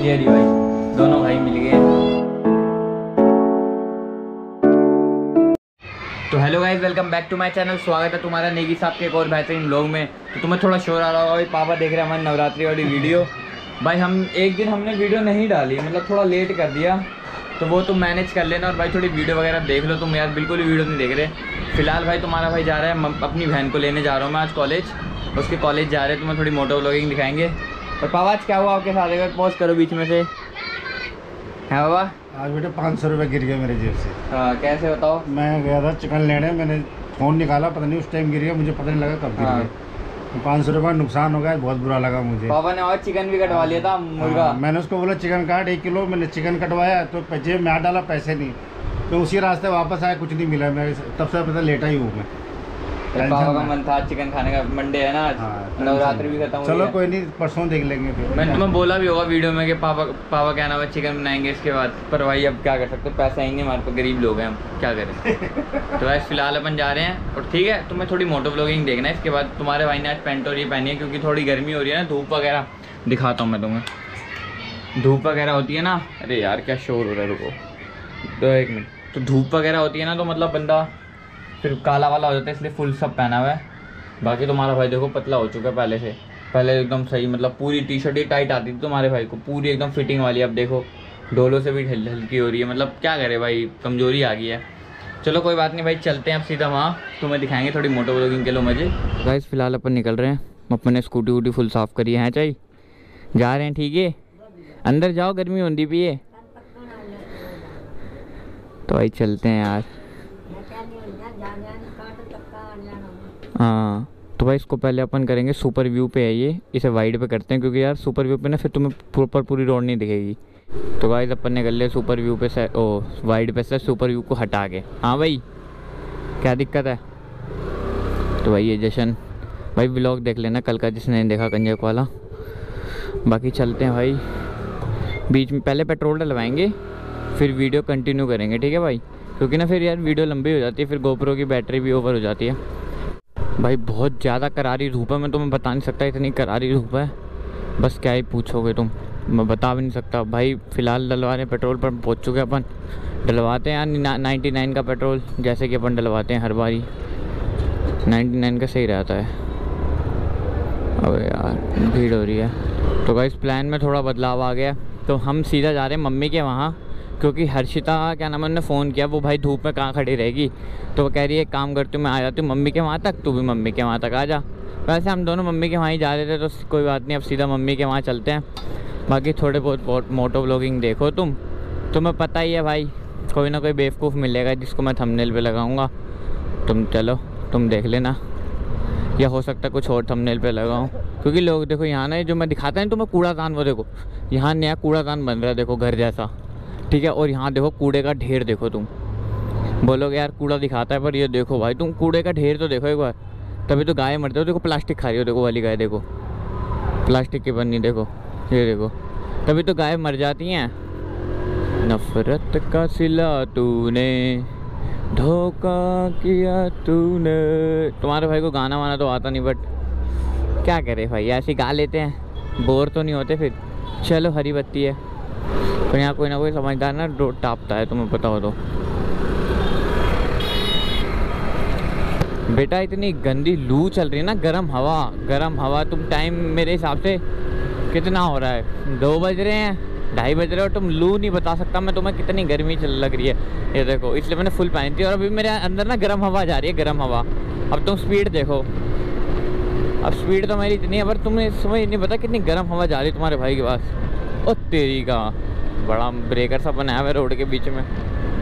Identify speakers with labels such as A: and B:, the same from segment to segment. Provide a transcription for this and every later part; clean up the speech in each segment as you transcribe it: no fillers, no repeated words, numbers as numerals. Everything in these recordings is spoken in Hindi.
A: ये रही भाई, दोनों भाई मिल गए। तो hello guys, welcome back to my channel. स्वागत है तुम्हारा नेगी साहब के एक और बेहतरीन व्लॉग में। तो तुम्हें थोड़ा शोर आ रहा होगा भाई, पापा देख रहे हैं हमारी नवरात्रि वाली वीडियो। भाई हम एक दिन हमने वीडियो नहीं डाली, मतलब थोड़ा लेट कर दिया, तो वो तुम मैनेज कर लेना। और भाई थोड़ी वीडियो वगैरह देख लो तुम, यार बिल्कुल ही वीडियो नहीं देख रहे। फिलहाल भाई तुम्हारा भाई जा रहा है, अपनी बहन को लेने जा रहा हूँ मैं आज कॉलेज, उसके कॉलेज जा रहे हैं। तुम्हें थोड़ी मोटो व्लॉगिंग दिखाएंगे। और पापा आज क्या हुआ आपके साथ, एक बार पॉज करो बीच में से। है बाबा?
B: आज बेटा 500 रुपये गिर गया मेरे जेब से।
A: हाँ कैसे बताओ?
B: मैं गया था चिकन लेने, मैंने फ़ोन निकाला, पता नहीं उस टाइम गिर गया, मुझे पता नहीं लगा कब गिर गया। 500 रुपये नुकसान हो गया, बहुत बुरा लगा मुझे।
A: पापा ने और चिकन भी कटवा लिया था, मुर्गा।
B: मैंने उसको बोला चिकन काट 1 किलो, मैंने चिकन कटवाया तो जेब में हाथ डाला, पैसे नहीं, तो उसी रास्ते वापस आया, कुछ नहीं मिला। मैं तब से पता लेटा ही हूँ मैं।
A: पापा का मन था चिकन खाने का, मंडे है ना आज, नवरात्रि भी खत्म हो गई।
B: चलो कोई नहीं, परसों देख लेंगे फिर।
A: मैंने तुम्हें बोला भी होगा वीडियो में कि पापा क्या नाम है, चिकन बनाएंगे इसके बाद। पर भाई अब क्या कर सकते, पैसा ही नहीं हमारे पास, गरीब लोग हैं हम, क्या करें। तो वैसे फिलहाल अपन जा रहे हैं। और ठीक है, तुम्हें थोड़ी मोटो व्लॉगिंग देखना है इसके बाद। तुम्हारे भाई ने आज पैंट और ये पहनी है क्योंकि थोड़ी गर्मी हो रही है ना, धूप वगैरह दिखाता हूँ मैं तुम्हें। धूप वगैरह होती है ना, अरे यार क्या शोर हो रहा है, रुको तो 1 मिनट। तो धूप वगैरह होती है ना, तो मतलब बंदा फिर काला वाला हो जाता है, इसलिए फुल सब पहना हुआ है। बाकी तुम्हारा भाई देखो पतला हो चुका है पहले से, पहले एकदम सही, मतलब पूरी टी शर्ट ही टाइट आती थी तुम्हारे भाई को, पूरी एकदम फिटिंग वाली। अब देखो डोलों से भी हल्की हो रही है, मतलब क्या करे भाई, कमजोरी आ गई है। चलो कोई बात नहीं भाई, चलते हैं अब सीधा वहाँ, तुम्हें दिखाएंगे थोड़ी मोटो व्लॉगिंग के लो मजे। गाइस फिलहाल अपन निकल रहे हैं, अपन ने स्कूटी वूटी फुल साफ़ करी है, चाहिए जा रहे हैं। ठीक है, अंदर जाओ, गर्मी होती भी है। तो भाई चलते हैं यार। हाँ तो भाई इसको पहले अपन करेंगे, सुपर व्यू पे है ये, इसे वाइड पे करते हैं क्योंकि यार सुपर व्यू पे ना फिर तुम्हें प्रॉपर पूरी रोड नहीं दिखेगी। तो भाई अपन ने कर लिया सुपर व्यू पे से, वाइड पे से सुपर व्यू को हटा के। हाँ भाई क्या दिक्कत है? तो भाई ये जशन भाई व्लॉग देख लेना कल का, जिसने नहीं देखा कंजक वाला। बाकी चलते हैं भाई, बीच में पहले पेट्रोल डलवाएंगे फिर वीडियो कंटिन्यू करेंगे, ठीक है भाई? क्योंकि ना फिर यार वीडियो लंबी हो जाती है, फिर गोप्रो की बैटरी भी ओवर हो जाती है। भाई बहुत ज़्यादा करारी धूप है, मैं तुम्हें बता नहीं सकता, इतनी करारी धूप है, बस क्या ही पूछोगे तुम, मैं बता भी नहीं सकता। भाई फ़िलहाल डलवाने पेट्रोल पर पहुंच चुके अपन, डलवाते हैं यार 99 का पेट्रोल, जैसे कि अपन डलवाते हैं हर बारी। 99 का सही रहता है। अबे यार भीड़ हो रही है। तो भाई इस प्लान में थोड़ा बदलाव आ गया, तो हम सीधा जा रहे हैं मम्मी के वहाँ, क्योंकि हर्षिता क्या नाम है उन्होंने फ़ोन किया, वो भाई धूप में कहाँ खड़ी रहेगी, तो वो कह रही है एक काम करती हूँ मैं आ जाती हूँ मम्मी के वहाँ तक, तू भी मम्मी के वहाँ तक आ जा। वैसे हम दोनों मम्मी के वहाँ ही जा रहे थे, तो कोई बात नहीं, अब सीधा मम्मी के वहाँ चलते हैं। बाकी थोड़े बहुत मोटो व्लॉगिंग देखो तुम्हें पता ही है भाई, कोई ना कोई बेवकूफ़ मिलेगा जिसको मैं थंबनेल पे लगाऊंगा। तुम चलो तुम देख लेना, या हो सकता है कुछ और थंबनेल पे लगाऊं, क्योंकि लोग देखो यहाँ ना जो मैं दिखाता है तुम्हें कूड़ादान, वो देखो यहाँ नया कूड़ादान बन रहा है, देखो घर जैसा, ठीक है? और यहाँ देखो कूड़े का ढेर देखो, तुम बोलोगे यार कूड़ा दिखाता है, पर ये देखो भाई तुम कूड़े का ढेर तो देखो एक बार, तभी तो गाय मरते हो। देखो प्लास्टिक खा रही हो, देखो वाली गाय देखो, प्लास्टिक की बन्नी देखो, ये देखो, तभी तो गाय मर जाती हैं। नफरत का सिला तूने, धोखा किया तूने। तुम्हारे भाई को गाना वाना तो आता नहीं, बट क्या करे भाई, ऐसे गा लेते हैं, बोर तो नहीं होते फिर। चलो हरी बत्ती है, तो यहाँ कोई ना कोई समझदार ना रोड टापता है, तुम्हें पता हो तो। बेटा इतनी गंदी लू चल रही है ना, गरम हवा। तुम टाइम मेरे हिसाब से कितना हो रहा है, 2 बज रहे हैं, 2:30 बज रहे हो, तुम लू नहीं बता सकता मैं तुम्हें कितनी गर्मी लग रही है। ये देखो, इसलिए मैंने फुल पहनी थी, और अभी मेरे अंदर ना गर्म हवा जा रही है, गर्म हवा। अब तुम स्पीड देखो, अब स्पीड तो मेरी इतनी है, पर तुम्हें समझ नहीं पता कितनी गर्म हवा जा रही है तुम्हारे भाई के पास। ओ तेरी का बड़ा ब्रेकर सा बनाया हुआ है रोड के बीच में।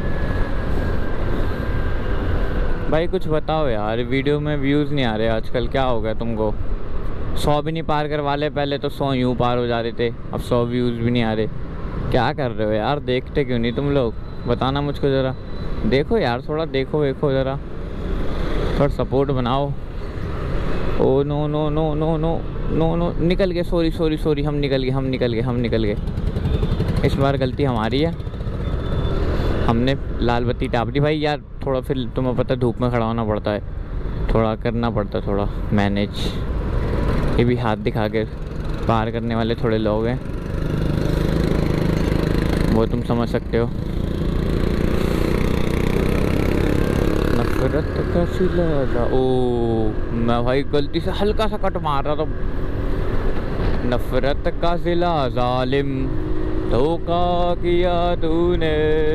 A: भाई कुछ बताओ यार, वीडियो में व्यूज़ नहीं आ रहे आजकल, क्या हो गया तुमको? 100 भी नहीं पार करवा ले, पहले तो 100 यूँ पार हो जा रहे थे, अब 100 व्यूज़ भी नहीं आ रहे। क्या कर रहे हो यार, देखते क्यों नहीं तुम लोग, बताना मुझको ज़रा। देखो यार थोड़ा देखो ज़रा, थोड़ा सपोर्ट बनाओ। Oh no no no no no no no, निकल गए, सॉरी, हम निकल गए। इस बार गलती हमारी है, हमने लाल बत्ती टाप दी भाई। यार थोड़ा फिर तुम्हें पता है धूप में खड़ा होना पड़ता है, थोड़ा करना पड़ता है, थोड़ा मैनेज। ये भी हाथ दिखा के पार करने वाले थोड़े लोग हैं। वो तुम समझ सकते हो। नफरत का सिला था। ओ मैं भाई गलती से हल्का सा कट मार रहा था। नफरत का सिला जालिम, धोखा किया तूने।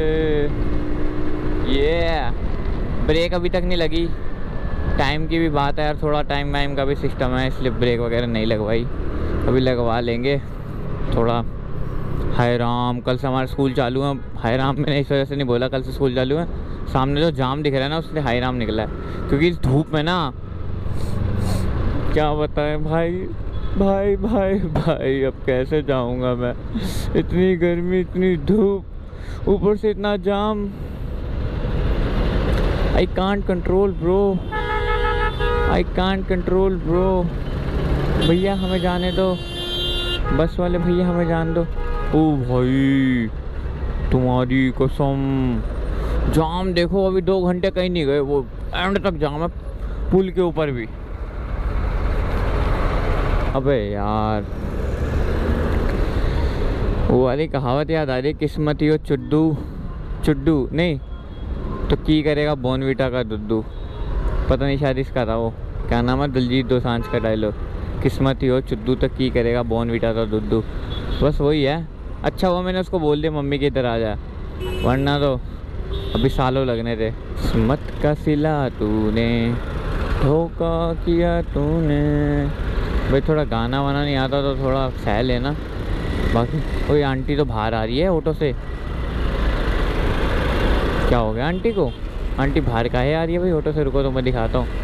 A: ये ब्रेक अभी तक नहीं लगी, टाइम की भी बात है यार, थोड़ा टाइम वाइम का भी सिस्टम है, इसलिए ब्रेक वगैरह नहीं लगवाई। अभी लगवा लेंगे थोड़ा। हाय राम, कल से हमारा स्कूल चालू है। हाय राम मैंने इस वजह से नहीं बोला कल से स्कूल चालू है, सामने जो जाम दिख रहा है ना उससे हाय राम निकला है, क्योंकि इस धूप में ना क्या बताएं भाई भाई भाई भाई, अब कैसे जाऊंगा मैं, इतनी गर्मी, इतनी धूप, ऊपर से इतना जाम। I can't control bro, I can't control bro. भैया हमें जाने दो, बस वाले भैया हमें जाने दो। ओ भाई तुम्हारी कसम, जाम देखो, अभी 2 घंटे कहीं नहीं गए, वो एंड तक जाम है पुल के ऊपर भी। अबे यार वो वाली कहावत याद आ रही, किस्मत ही हो चुड्डू, चुड्डू नहीं तो की करेगा बॉर्नवीटा का दुद्दू। पता नहीं शायद इसका था, वो क्या नाम है, दिलजीत दोसांझ का डायलॉग, किस्मत ही हो चुड्डू तो की करेगा बॉर्नवीटा का दुद्दू। बस वही है। अच्छा हुआ मैंने उसको बोल दिया मम्मी की इधर आ जा, वरना तो अभी सालों लगने थे। किस्मत का सिला तूने, धोखा किया तूने। भाई थोड़ा गाना वाना नहीं आता तो थोड़ा सह लेना। बाकी कोई आंटी तो बाहर आ रही है ऑटो से, क्या हो गया आंटी को? आंटी बाहर काहे आ रही है भाई ऑटो से? रुको तो मैं दिखाता हूँ।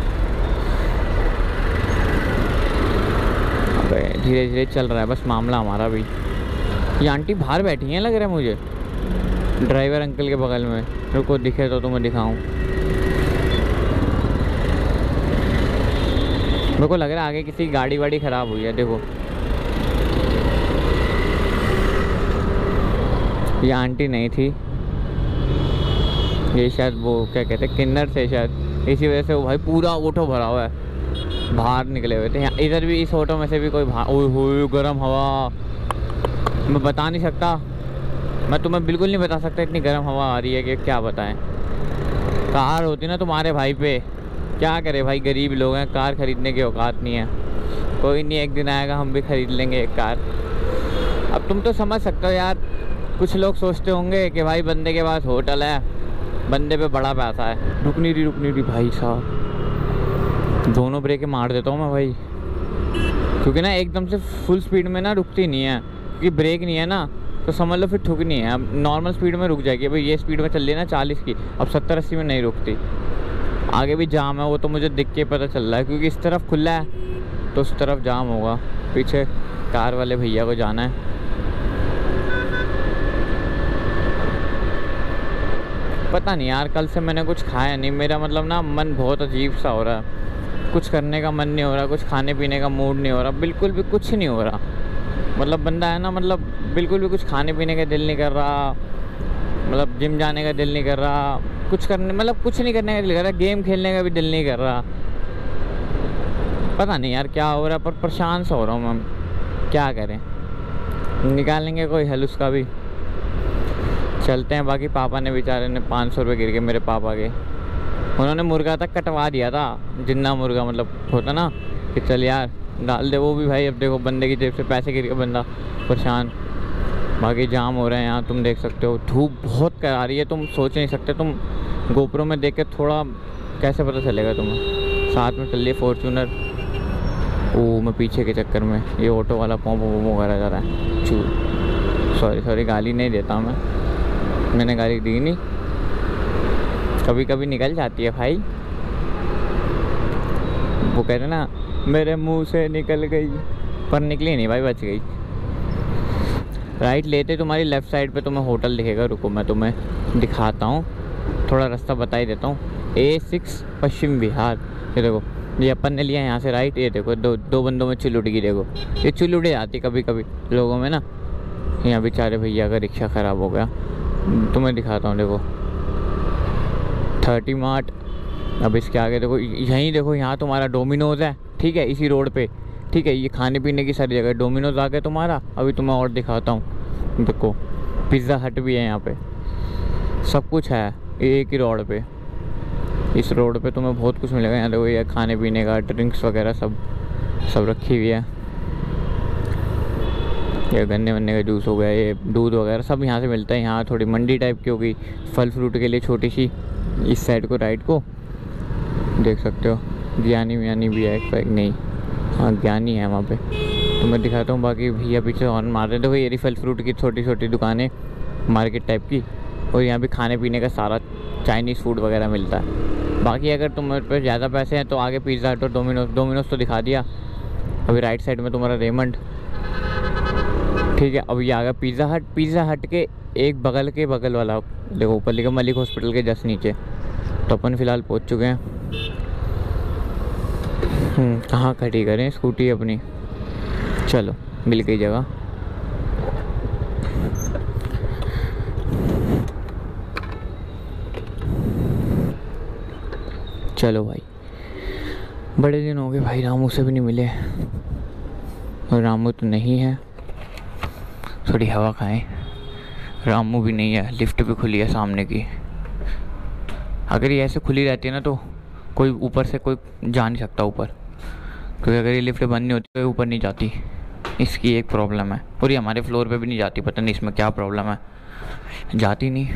A: अबे धीरे धीरे चल रहा है बस मामला हमारा भी। ये आंटी बाहर बैठी हैं लग रहा है मुझे, ड्राइवर अंकल के बगल में। रुको दिखे तो तुम्हें दिखाऊं। मेरे को लग रहा है आगे किसी गाड़ी वाड़ी ख़राब हुई है। देखो ये आंटी नहीं थी, ये शायद वो क्या कहते हैं किन्नर से शायद, इसी वजह से वो भाई पूरा ऑटो भरा हुआ है, बाहर निकले हुए थे। यहाँ इधर भी इस ऑटो में से भी कोई ओए गर्म हवा, मैं बता नहीं सकता, मैं तुम्हें बिल्कुल नहीं बता सकता इतनी गर्म हवा आ रही है कि क्या बताएं। कार होती ना तुम्हारे भाई पे, क्या करे भाई, गरीब लोग हैं, कार ख़रीदने की औकात नहीं है। कोई नहीं, एक दिन आएगा हम भी ख़रीद लेंगे एक कार। अब तुम तो समझ सकते हो यार, कुछ लोग सोचते होंगे कि भाई बंदे के पास होटल है, बंदे पे बड़ा पैसा है। रुक नहीं रही भाई साहब, दोनों ब्रेकें मार देता हूँ मैं भाई, क्योंकि ना एकदम से फुल स्पीड में ना रुकती नहीं है, क्योंकि ब्रेक नहीं है ना तो समझ लो फिर ठुकनी है। अब नॉर्मल स्पीड में रुक जाएगी, भाई ये स्पीड में चल रही है ना 40 की, अब 70-80 में नहीं रुकती। आगे भी जाम है, वो तो मुझे दिख के पता चल रहा है, क्योंकि इस तरफ खुला है तो उस तरफ जाम होगा। पीछे कार वाले भैया को जाना है। पता नहीं यार, कल से मैंने कुछ खाया नहीं, मेरा मतलब ना मन बहुत अजीब सा हो रहा है, कुछ करने का मन नहीं हो रहा, कुछ खाने पीने का मूड नहीं हो रहा, बिल्कुल भी कुछ नहीं हो रहा। मतलब बंदा है ना, मतलब बिल्कुल भी कुछ खाने पीने का दिल नहीं कर रहा, मतलब जिम जाने का दिल नहीं कर रहा, कुछ करने मतलब कुछ नहीं करने का दिल कर रहा, गेम खेलने का भी दिल नहीं कर रहा। पता नहीं यार क्या हो रहा है, पर परेशान सा हो रहा हूँ मैं, क्या करें, निकालेंगे कोई हल उसका भी। चलते हैं। बाकी पापा ने बेचारे ने 500 रुपये गिर गए मेरे पापा के, उन्होंने मुर्गा तक कटवा दिया था, जिन्ना मुर्गा मतलब होता ना कि चल यार डाल दे, वो भी भाई अब देखो बंदे की जेब से पैसे गिर के बंदा परेशान। बाकी जाम हो रहे हैं यहाँ, तुम देख सकते हो, धूप बहुत करा रही है, तुम सोच नहीं सकते, तुम गोप्रो में देख के थोड़ा कैसे पता चलेगा तुम्हें। साथ में चल रही है फॉर्चूनर, ओ मैं पीछे के चक्कर में ये ऑटो वाला पों वगैरह जा रहा है। सॉरी गाली नहीं देता मैंने गाली दी नहीं, कभी कभी निकल जाती है भाई, वो कहते ना मेरे मुंह से निकल गई, पर निकली नहीं भाई, बच गई। राइट लेते तुम्हारी लेफ़्ट साइड पे तुम्हें होटल दिखेगा, रुको मैं तुम्हें दिखाता हूँ, थोड़ा रास्ता बता ही देता हूँ। A6 पश्चिम विहार, ये देखो ये अपन ने लिया यहाँ से राइट, ये देखो दो बंदों में चुल उड़ गई, देखो ये चुल उड़े जाती कभी कभी लोगों में ना। यहाँ बेचारे भैया का रिक्शा ख़राब हो गया, तुम्हें दिखाता हूँ, देखो 30 मार्ट। अब इसके आगे देखो, यहीं देखो, यहाँ तुम्हारा डोमिनोज़ है, ठीक है, इसी रोड पे, ठीक है, ये खाने पीने की सारी जगह, डोमिनोज़ आ गया तुम्हारा। अभी तुम्हें और दिखाता हूँ, देखो पिज़्ज़ा हट भी है यहाँ पे, सब कुछ है एक ही रोड पे। इस रोड पे तुम्हें बहुत कुछ मिलेगा। यहाँ देखो ये खाने पीने का, ड्रिंक्स वगैरह सब रखी हुई है। ये गन्ने वन्ने का जूस हो गया, ये दूध वगैरह सब यहाँ से मिलता है। यहाँ थोड़ी मंडी टाइप की होगी फल फ्रूट के लिए, छोटी सी। इस साइड को राइट को देख सकते हो ज्ञानी व्यानी भी है एक नहीं, हाँ ज्ञानी है वहाँ पे। तो मैं दिखाता हूँ। बाकी भैया पीछे हॉर्न मार रहे। देखो ये रही फल फ्रूट की छोटी छोटी दुकानें, मार्केट टाइप की। और यहाँ भी खाने पीने का सारा चाइनीज़ फूड वगैरह मिलता है। बाकी अगर तुम्हारे पे ज़्यादा पैसे हैं तो आगे पिज़्ज़ा हट और डोमिनोज तो दिखा दिया। अभी राइट साइड में तुम्हारा रेमंड, ठीक है। अब ये आ गया पिज़्ज़ा हट के एक बगल वाला देखो ऊपर लिखा मलिक हॉस्पिटल के जस्ट नीचे। तो अपन फ़िलहाल पहुँच चुके हैं। कहाँ खड़ी करें स्कूटी अपनी, चलो मिल गई जगह। चलो भाई, बड़े दिन हो गए भाई, रामू से भी नहीं मिले। और रामू तो नहीं है, थोड़ी हवा खाएं। रामू भी नहीं है, लिफ्ट भी खुली है सामने की। अगर ये ऐसे खुली रहती है ना तो कोई ऊपर से कोई जा नहीं सकता ऊपर, क्योंकि अगर ये लिफ्ट बंद नहीं होती तो ऊपर नहीं जाती। इसकी एक प्रॉब्लम है। और ये हमारे फ्लोर पे भी नहीं जाती, पता नहीं इसमें क्या प्रॉब्लम है, जाती नहीं।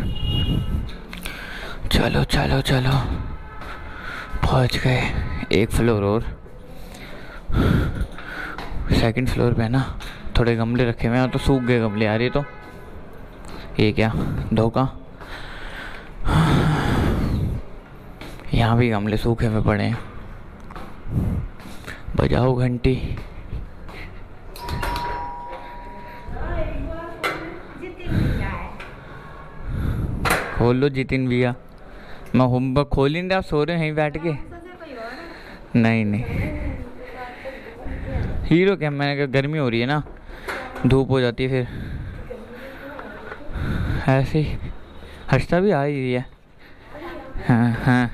A: चलो चलो चलो पहुंच गए। एक फ्लोर और, सेकंड फ्लोर पे है ना। थोड़े गमले रखे हुए हैं तो सूख गए गमले यार। ये तो ये क्या धोखा, यहाँ भी गमले सूखे हुए पड़े हैं। बजाओ घंटी। खोल लो जितिन भैया। मैं होमवर्क खोल ही नहीं रहा, आप सो रहे हैं यहीं बैठ के। नहीं हीरो क्या, मैंने कहा गर्मी हो रही है ना, धूप हो जाती है फिर। ऐसे ही हर्षता भी आ ही रही है। हाँ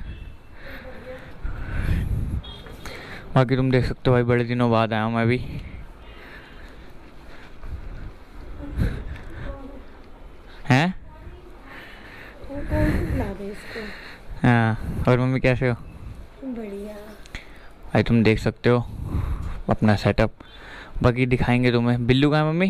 A: बाकी तुम देख सकते हो भाई, बड़े दिनों बाद आया हूँ मैं भी। हैं हाँ। और मम्मी कैसे हो?
C: बढ़िया
A: भाई तुम देख सकते हो अपना सेटअप। बाकी दिखाएंगे तुम्हें। बिल्लू कहाँ है मम्मी?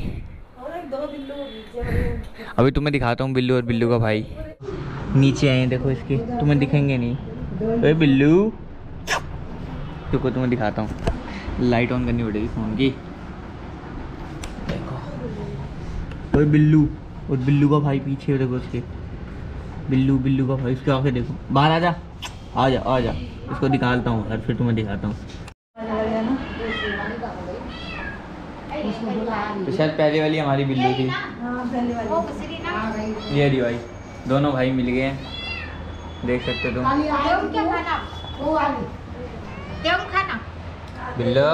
A: अभी तुम्हें दिखाता हूँ बिल्लू और बिल्लू का भाई। नीचे आए देखो इसके, तुम्हें दिखेंगे नहीं। अरे बिल्लू देखो, तुम्हें दिखाता हूँ। लाइट ऑन करनी पड़ेगी फ़ोन की। देखो ओए बिल्लू, और बिल्लू का भाई पीछे देखो उसके। बिल्लू का भाई, उसके आगे देखो। बाहर आ जा इसको निकालता हूँ और फिर तुम्हें दिखाता हूँ। तो शायद पहले वाली हमारी बिल्लू थी। ये रही भाई, दोनों भाई मिल गए हैं, देख सकते हो तुम। बिल्लू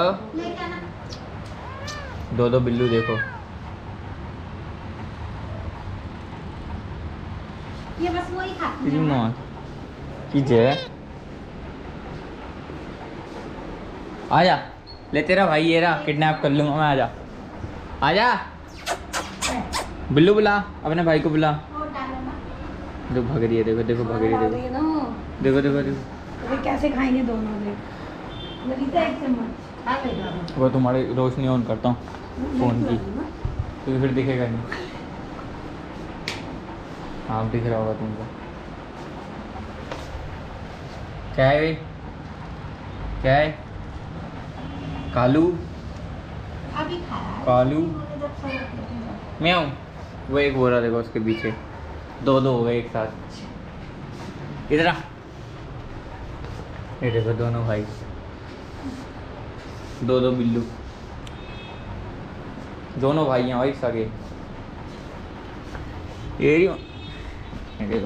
A: दो बिल्लू देखो।
C: ये बस वही खाती है।
A: आजा, ले तेरा भाई ये रहा, किडनैप कर लूंगा मैं। आजा बिल्लू, बुला अपने भाई को बुला। देखो भाग रही है, देखो भाग रही है, देखो
C: कैसे खाएंगे दोनों लोग। एक चम्मच
A: वो तुम्हारी रोशनी ऑन करता हूँ फ़ोन की, क्योंकि फिर दिखेगा नहीं। हाँ दिख रहा होगा तुमको। क्या है कालू म्याऊ। वो एक बोरा देखो उसके पीछे, दो हो गए एक साथ। इधर आ, ये देखो दोनों भाई, दो बिल्लू, दोनों भाई हैं भाई सगे। ये देखो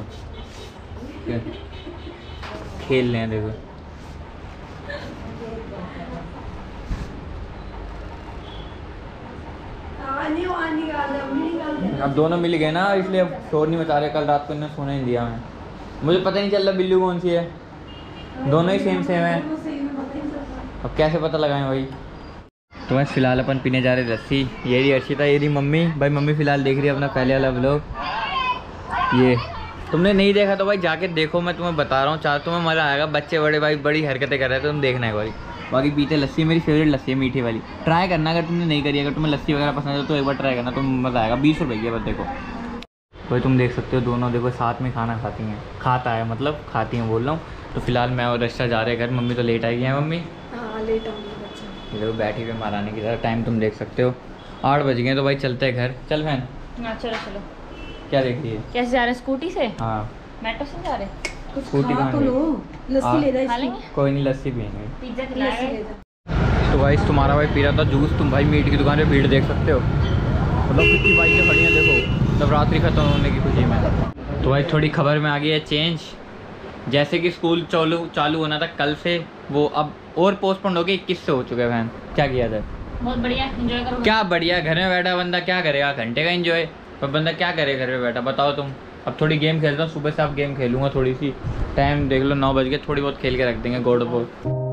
A: खेल रहे हैं, देखो अब दोनों मिल गए ना, इसलिए अब शोर नहीं मचा रहे। कल रात को इन्हें सोने नहीं दिया मैं, मुझे पता नहीं चल रहा बिल्लू कौन सी है। दोनों ही सेम है। अब कैसे पता लगाएं भाई? तो बस फिलहाल अपन पीने जा रहे लस्सी। ये रही अर्शिता, ये रही मम्मी। भाई मम्मी फ़िलहाल देख रही है अपना पहले वाला व्लॉग। ये तुमने नहीं देखा तो भाई जाके देखो, मैं तुम्हें बता रहा हूँ, चार तुम्हें मज़ा आएगा। बच्चे बड़े भाई बड़ी हरकतें कर रहे थे, तुम देखना है भाई। बाकी पीते लस्सी, मेरी फेवरेट लस्सी है मीठी वाली। ट्राई करना अगर तुमने नहीं करी, अगर तुम्हें लस्सी वगैरह पसंद है तो एक बार ट्राई करना, तो मज़ा आएगा। 20 रुपये की है बस। देखो भाई तुम देख सकते हो दोनों, देखो साथ में खाना खाती हैं, खाता है मतलब खाती हैं बोल रहा हूँ। तो फिलहाल मैं और रक्षा जा रहे हैं घर। मम्मी तो लेट आई है। मम्मी
C: हाँ लेट आऊँगी बच्चा।
A: देखो बैठी हुई महारानी की तरह। टाइम तुम देख सकते हो 8 बज गए। तो भाई चलते हैं घर। चल बहन।
C: हाँ चलो चलो।
A: क्या देख रही है?
C: कैसे जा रहे हैं? स्कूटी से?
A: हाँ
C: मेट्रो से जा रहे हैं? कुछ
A: स्कूटी
C: खा
A: कहाँ
C: तो
A: गई?
C: लो, लस्सी ले
A: हाँ।
C: खा लेंगे।
A: कोई नहीं, लस्सी पियेंगे।
C: पिज्जा खिलाएगा।
A: तो भाई तुम्हारा भाई पी रहा था जूस। तुम भाई मीट की दुकान पे भीड़ देख सकते हो, मतलब कितनी बाइकें खड़ी हैं देखो, तब रात्रि खत्म होने की खुशी में। तो भाई थोड़ी खबर में आ गई है चेंज। जैसे कि स्कूल चालू होना था कल से, वो अब और पोस्टपोन हो गया। 21 से हो चुके हैं बहन। क्या किया जाए?
C: बहुत बढ़िया, एंजॉय करो।
A: क्या बढ़िया, घर में बैठा बंदा क्या करेगा? घंटे का एंजॉय। पर बंदा क्या करे घर में बैठा, बताओ तुम। अब थोड़ी गेम खेलता हूँ, सुबह से अब गेम खेलूँगा थोड़ी सी। टाइम देख लो 9 बज गए, थोड़ी बहुत खेल के रख देंगे गॉड ऑफ वॉर।